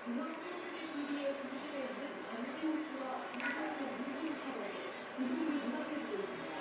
우선 스포츠계 분위기의 중심에 있는 전시호 씨와 김성철, 문신우 차관이 우승을 눈앞에 두고 있습니다.